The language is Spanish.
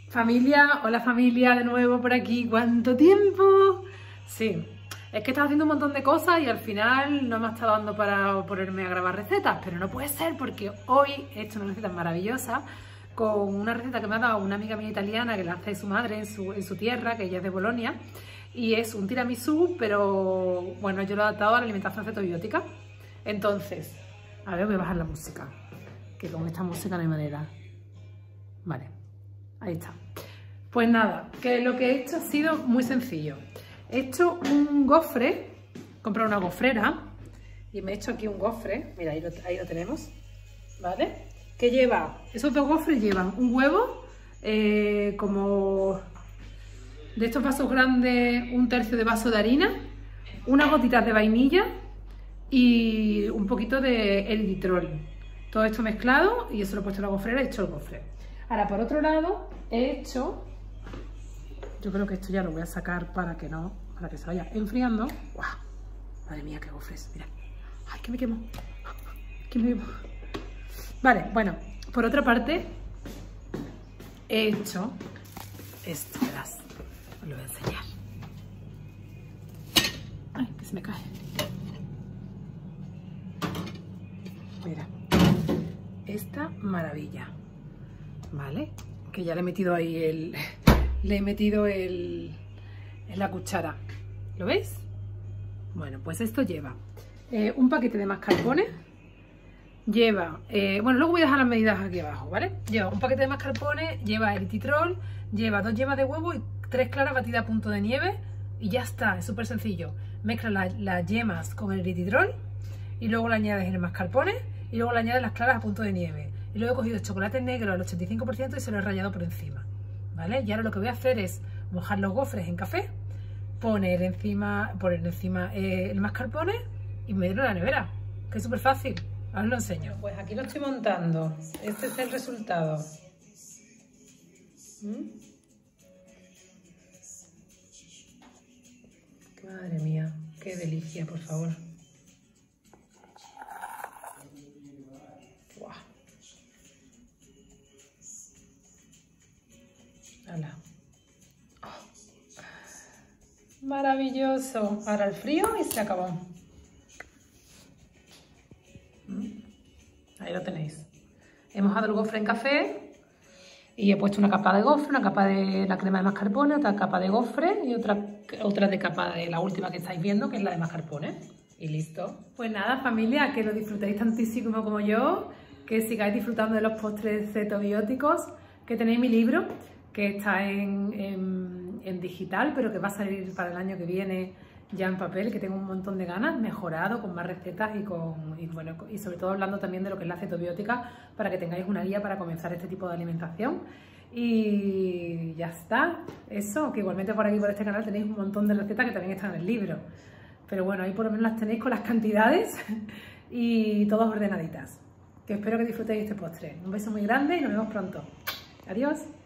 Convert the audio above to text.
Familia, hola familia, de nuevo por aquí. ¿Cuánto tiempo? Sí, es que estaba haciendo un montón de cosas y al final no me ha estado dando para ponerme a grabar recetas, pero no puede ser porque hoy he hecho una receta maravillosa con una receta que me ha dado una amiga mía italiana que la hace su madre en su tierra, que ella es de Bolonia, y es un tiramisú, pero bueno, yo lo he adaptado a la alimentación cetobiótica. Entonces, a ver, voy a bajar la música, que con esta música no hay manera. Vale, ahí está. Pues nada, que lo que he hecho ha sido muy sencillo. He hecho un gofre, he comprado una gofrera y me he hecho aquí un gofre, mira, ahí lo tenemos, ¿vale? Que lleva, esos dos gofres llevan un huevo, como de estos vasos grandes, un tercio de vaso de harina, unas gotitas de vainilla y un poquito de eritrol. Todo esto mezclado y eso lo he puesto en la gofrera y he hecho el gofre. Ahora, por otro lado, he hecho, yo creo que esto ya lo voy a sacar para que se vaya enfriando. ¡Guau! Madre mía, qué gofres, mira. ¡Ay, que me quemo! Que me quemo. Vale, bueno, por otra parte, he hecho esto, verás. Os lo voy a enseñar. ¡Ay, que se me cae! Mira, esta maravilla, ¿vale? Que ya le he metido ahí en la cuchara. ¿Lo veis? Bueno, pues esto lleva un paquete de mascarpone. Lleva, bueno, luego voy a dejar las medidas aquí abajo, ¿vale? Lleva un paquete de mascarpone, lleva eritritol, lleva 2 yemas de huevo y 3 claras batidas a punto de nieve y ya está, es súper sencillo. Mezcla las yemas con el eritritol y luego le añades el mascarpone y luego le añades las claras a punto de nieve. Y luego he cogido chocolate negro al 85% y se lo he rallado por encima, ¿vale? Y ahora lo que voy a hacer es mojar los gofres en café, poner encima el mascarpone y meterlo en la nevera, que es súper fácil. Ahora os lo enseño. Pues aquí lo estoy montando. Este es el resultado. Madre mía, qué delicia, por favor. ¡Buah! ¡Hala! Oh. Maravilloso. Ahora el frío y se acabó. Ahí lo tenéis. He mojado el gofre en café y he puesto una capa de gofre, una capa de la crema de mascarpone, otra capa de gofre y otra de capa de la última que estáis viendo, que es la de mascarpone. Y listo. Pues nada, familia, que lo disfrutéis tantísimo como yo, que sigáis disfrutando de los postres cetobióticos, que tenéis mi libro, que está en digital, pero que va a salir para el año que viene ya en papel, que tengo un montón de ganas, mejorado, con más recetas y sobre todo hablando también de lo que es la cetobiótica, para que tengáis una guía para comenzar este tipo de alimentación. Y ya está, eso, que igualmente por aquí, por este canal, tenéis un montón de recetas que también están en el libro. Pero bueno, ahí por lo menos las tenéis con las cantidades y todas ordenaditas. Que espero que disfrutéis este postre. Un beso muy grande y nos vemos pronto. Adiós.